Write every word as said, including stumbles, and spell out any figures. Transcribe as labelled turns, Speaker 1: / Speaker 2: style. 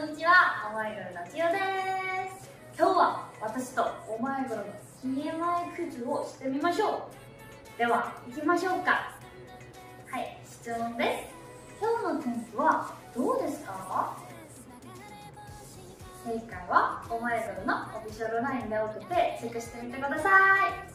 Speaker 1: んにちは、お前黒のきよです。今日は私とお前黒の ティーエムアイ クイズをしてみましょう。では行きましょうか。はい、質問です。今日の天気はどうですか？正解はお前黒のオフィシャルラインで送ってチェックしてみてください。